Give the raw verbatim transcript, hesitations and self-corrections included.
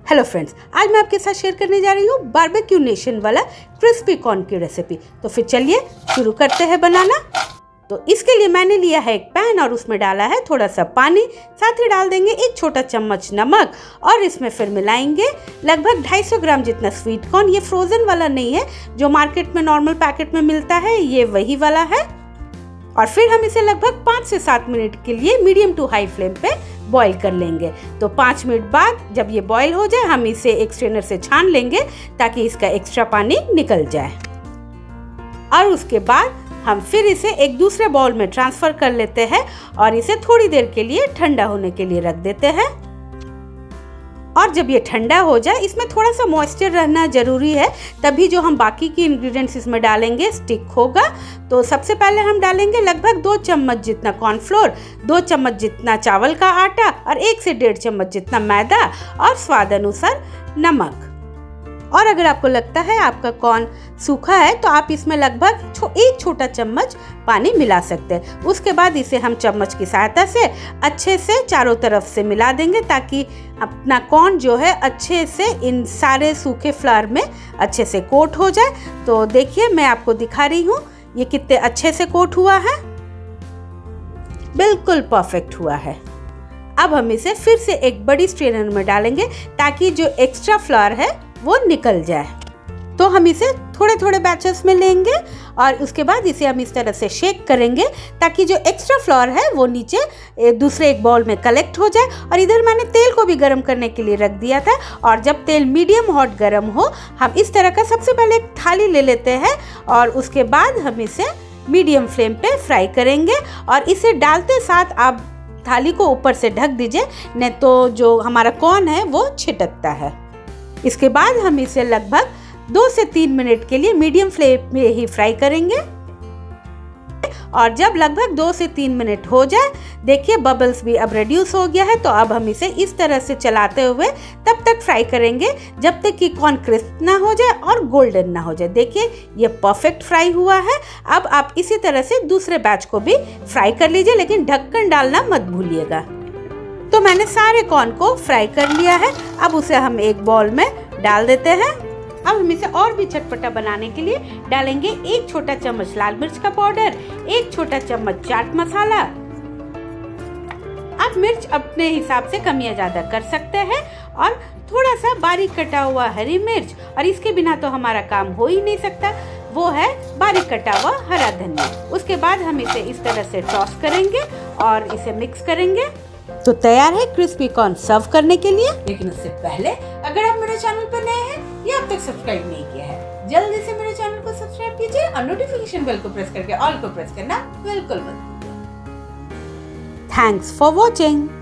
Hello friends, आज मैं आपके साथ शेयर करने जा रही हूँ बारबेक्यू नेशन वाला क्रिस्पी कॉर्न की रेसिपी। तो फिर चलिए शुरू करते हैं बनाना। तो इसके लिए मैंने लिया है एक पैन और उसमें डाला है थोड़ा सा पानी, साथ ही डाल देंगे एक छोटा चम्मच नमक और इसमें फिर मिलाएंगे लगभग दो सौ पचास ग्राम जितना स्वीट कॉर्न। ये फ्रोज़न वाला नहीं है, जो मार्केट में नॉर्मल पैकेट में मिलता है, ये वही वाला है। और फिर हम इसे लगभग पाँच से सात मिनट के लिए मीडियम टू हाई फ्लेम पे बॉईल कर लेंगे। तो पाँच मिनट बाद जब ये बॉईल हो जाए हम इसे एक स्ट्रेनर से छान लेंगे ताकि इसका एक्स्ट्रा पानी निकल जाए। और उसके बाद हम फिर इसे एक दूसरे बाउल में ट्रांसफ़र कर लेते हैं और इसे थोड़ी देर के लिए ठंडा होने के लिए रख देते हैं। और जब ये ठंडा हो जाए, इसमें थोड़ा सा मॉइस्चर रहना ज़रूरी है, तभी जो हम बाकी की इंग्रेडिएंट्स इसमें डालेंगे स्टिक होगा। तो सबसे पहले हम डालेंगे लगभग दो चम्मच जितना कॉर्नफ्लोर, दो चम्मच जितना चावल का आटा और एक से डेढ़ चम्मच जितना मैदा और स्वाद अनुसार नमक। और अगर आपको लगता है आपका कॉर्न सूखा है तो आप इसमें लगभग छो, एक छोटा चम्मच पानी मिला सकते हैं। उसके बाद इसे हम चम्मच की सहायता से अच्छे से चारों तरफ से मिला देंगे ताकि अपना कॉर्न जो है अच्छे से इन सारे सूखे फ्लावर में अच्छे से कोट हो जाए। तो देखिए मैं आपको दिखा रही हूँ ये कितने अच्छे से कोट हुआ है, बिल्कुल परफेक्ट हुआ है। अब हम इसे फिर से एक बड़ी स्ट्रेनर में डालेंगे ताकि जो एक्स्ट्रा फ्लावर है वो निकल जाए। तो हम इसे थोड़े थोड़े बैचेस में लेंगे और उसके बाद इसे हम इस तरह से शेक करेंगे ताकि जो एक्स्ट्रा फ्लावर है वो नीचे दूसरे एक बाउल में कलेक्ट हो जाए। और इधर मैंने तेल को भी गर्म करने के लिए रख दिया था। और जब तेल मीडियम हॉट गर्म हो, हम इस तरह का सबसे पहले एक थाली ले लेते हैं और उसके बाद हम इसे मीडियम फ्लेम पे फ्राई करेंगे। और इसे डालते साथ आप थाली को ऊपर से ढक दीजिए, नहीं तो जो हमारा कॉर्न है वो छिटकता है। इसके बाद हम इसे लगभग दो से तीन मिनट के लिए मीडियम फ्लेम में ही फ्राई करेंगे। और जब लगभग दो से तीन मिनट हो जाए, देखिए बबल्स भी अब रिड्यूस हो गया है। तो अब हम इसे इस तरह से चलाते हुए तब तक फ्राई करेंगे जब तक कि कॉर्न क्रिस्प ना हो जाए और गोल्डन ना हो जाए। देखिए ये परफेक्ट फ्राई हुआ है। अब आप इसी तरह से दूसरे बैच को भी फ्राई कर लीजिए, लेकिन ढक्कन डालना मत भूलिएगा। तो मैंने सारे कॉर्न को फ्राई कर लिया है। अब उसे हम एक बाउल में डाल देते हैं। अब हम इसे और भी चटपटा बनाने के लिए डालेंगे एक छोटा चम्मच लाल मिर्च का पाउडर, एक छोटा चम्मच चाट मसाला। आप मिर्च अपने हिसाब से कम या ज्यादा कर सकते हैं। और थोड़ा सा बारीक कटा हुआ हरी मिर्च, और इसके बिना तो हमारा काम हो ही नहीं सकता, वो है बारीक कटा हुआ हरा धनिया। उसके बाद हम इसे इस तरह से टॉस करेंगे और इसे मिक्स करेंगे। तो तैयार है क्रिस्पी कॉर्न सर्व करने के लिए। लेकिन उससे पहले अगर आप मेरे चैनल पर नए हैं या अब तक सब्सक्राइब नहीं किया है, जल्दी से मेरे चैनल को सब्सक्राइब कीजिए और नोटिफिकेशन बेल को प्रेस करके ऑल को प्रेस करना बिल्कुल मत भूलिए। Thanks for watching.